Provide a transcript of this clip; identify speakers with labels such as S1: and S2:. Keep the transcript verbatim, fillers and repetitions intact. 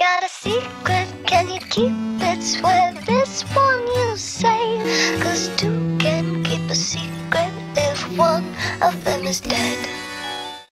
S1: got a secret, can you keep it? Swear this one you say, 'cause two can keep a secret if one of them is dead.